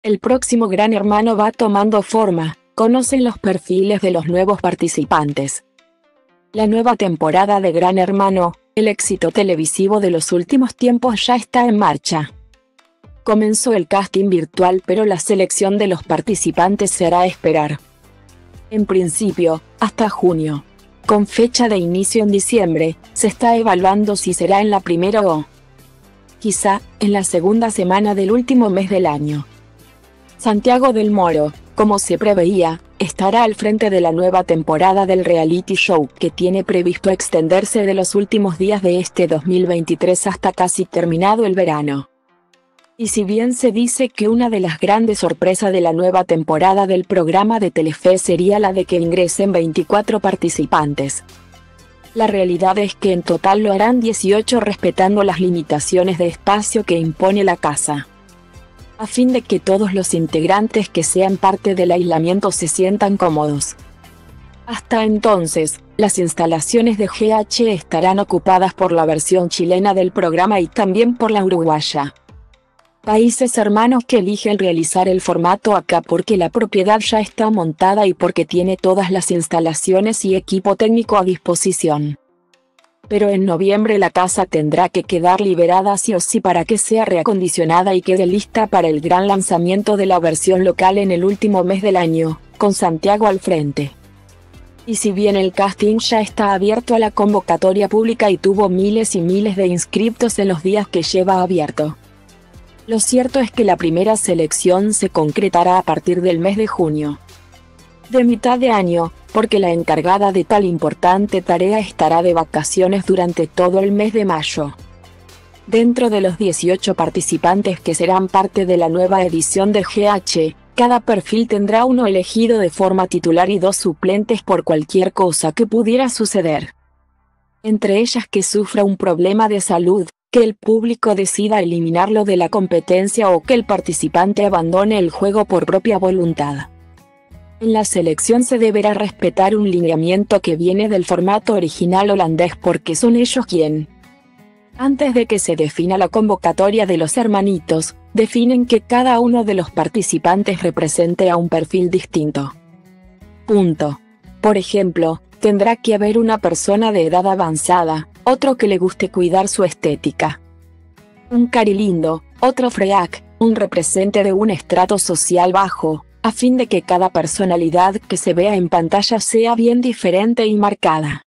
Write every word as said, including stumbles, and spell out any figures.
El próximo Gran Hermano va tomando forma. Conocen los perfiles de los nuevos participantes. La nueva temporada de Gran Hermano, el éxito televisivo de los últimos tiempos, ya está en marcha. Comenzó el casting virtual, pero la selección de los participantes se hará esperar. En principio, hasta junio. Con fecha de inicio en diciembre, se está evaluando si será en la primera o, quizá, en la segunda semana del último mes del año. Santiago del Moro, como se preveía, estará al frente de la nueva temporada del reality show, que tiene previsto extenderse de los últimos días de este dos mil veintitrés hasta casi terminado el verano. Y si bien se dice que una de las grandes sorpresas de la nueva temporada del programa de Telefe sería la de que ingresen veinticuatro participantes, la realidad es que en total lo harán dieciocho, respetando las limitaciones de espacio que impone la casa, a fin de que todos los integrantes que sean parte del aislamiento se sientan cómodos. Hasta entonces, las instalaciones de G H estarán ocupadas por la versión chilena del programa y también por la uruguaya. Países hermanos que eligen realizar el formato acá porque la propiedad ya está montada y porque tiene todas las instalaciones y equipo técnico a disposición. Pero en noviembre la casa tendrá que quedar liberada sí o sí para que sea reacondicionada y quede lista para el gran lanzamiento de la versión local en el último mes del año, con Santiago al frente. Y si bien el casting ya está abierto a la convocatoria pública y tuvo miles y miles de inscriptos en los días que lleva abierto, lo cierto es que la primera selección se concretará a partir del mes de junio. De mitad de año, porque la encargada de tal importante tarea estará de vacaciones durante todo el mes de mayo. Dentro de los dieciocho participantes que serán parte de la nueva edición de G H, cada perfil tendrá uno elegido de forma titular y dos suplentes por cualquier cosa que pudiera suceder. Entre ellas que sufra un problema de salud, que el público decida eliminarlo de la competencia o que el participante abandone el juego por propia voluntad. En la selección se deberá respetar un lineamiento que viene del formato original holandés porque son ellos quien, antes de que se defina la convocatoria de los hermanitos, definen que cada uno de los participantes represente a un perfil distinto. Punto. Por ejemplo, tendrá que haber una persona de edad avanzada, otro que le guste cuidar su estética, un carilindo, otro freak, un representante de un estrato social bajo, a fin de que cada personalidad que se vea en pantalla sea bien diferente y marcada.